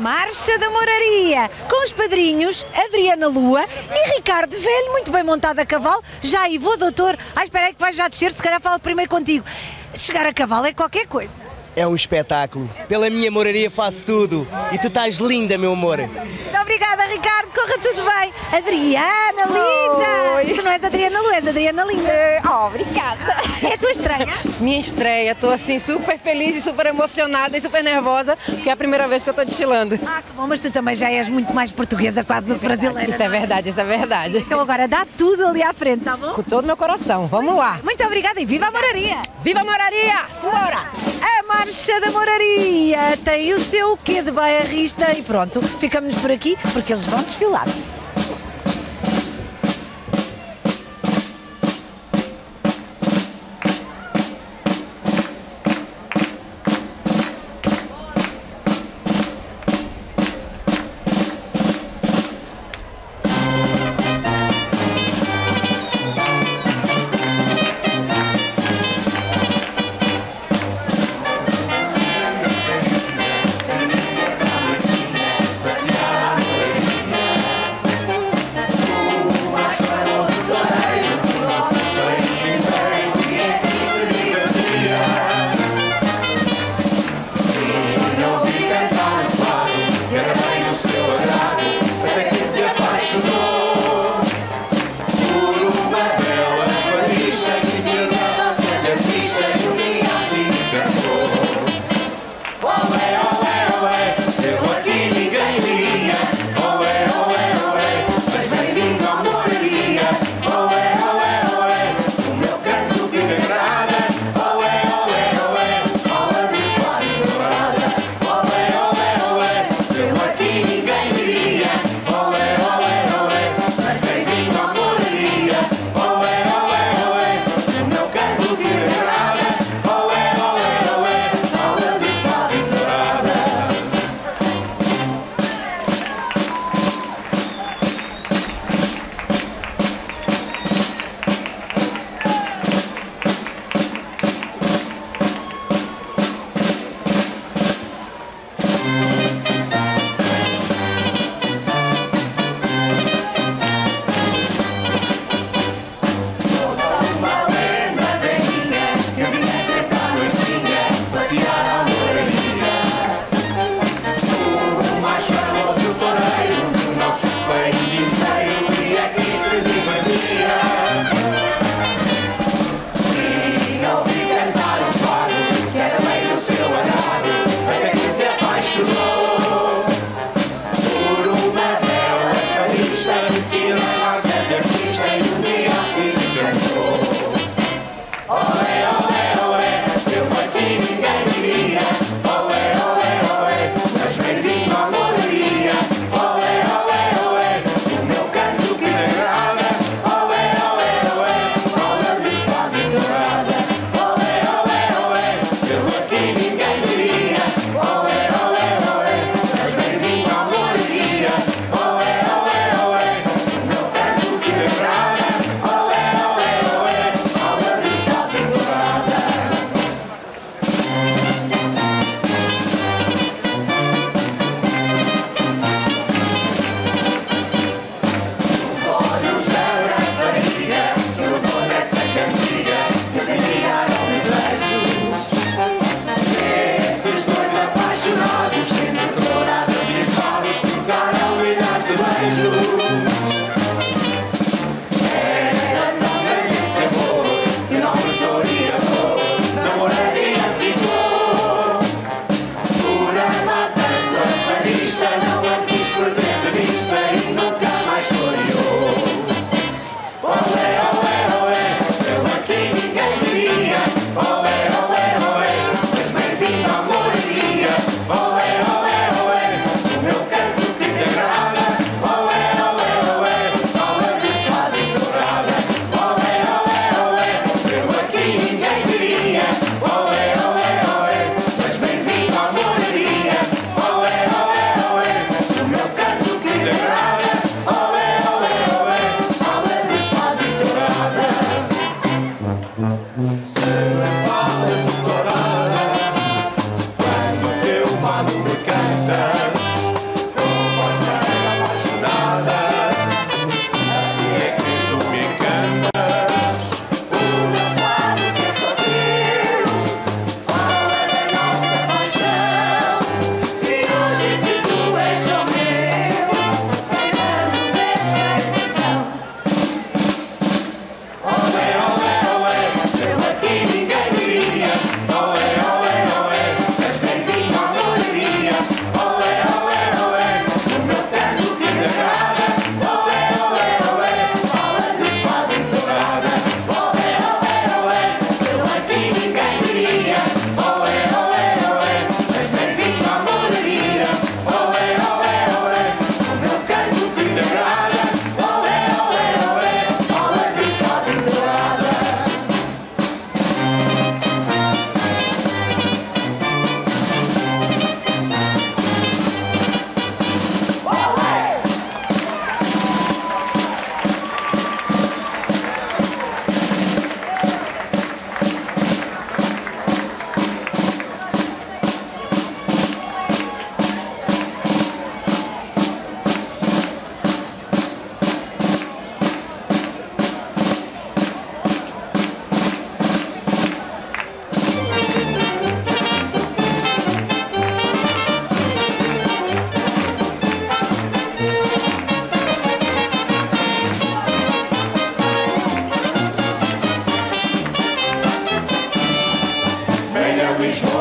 Marcha da Moraria, com os padrinhos Adriana Lua e Ricardo Velho, muito bem montado a cavalo. Já aí vou, doutor. Espera aí que vais já descer, se calhar falo primeiro contigo. Chegar a cavalo é qualquer coisa. É um espetáculo. Pela minha moraria faço tudo. E tu estás linda, meu amor. Muito obrigada, Ricardo. Corra tudo bem. Adriana, linda. Oi. Tu não és Adriana Lua, és Adriana Linda. Obrigada. É a tua estreia? Minha estreia, estou assim super feliz e super emocionada e super nervosa, porque é a primeira vez que eu estou desfilando. Que bom, mas tu também já és muito mais portuguesa quase do que brasileira. Isso é não verdade, isso é verdade. Então agora dá tudo ali à frente, tá bom? Com todo meu coração, vamos lá. Muito obrigada e viva a Moraria! Viva a Moraria! Simbora! A Marcha da Moraria tem o seu quê de bairrista e pronto, ficamos por aqui porque eles vão desfilar.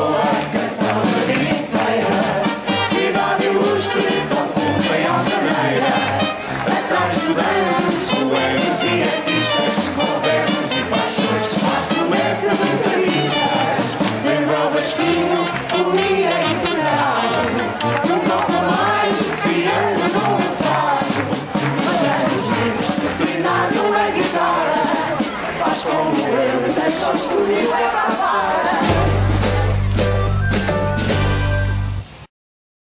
soa a canção da vida inteira. Cidade ilustre, tocam bem altaneira. Atrás estudantes, poemas e artistas, conversas e paixões, faz promessas entrevistas. Lembra o vasquinho, folia integral. Não toca mais, criando um novo fado. Mas anos livres, para treinar uma guitarra. Faz como ele, deixa o estúdio e vai para a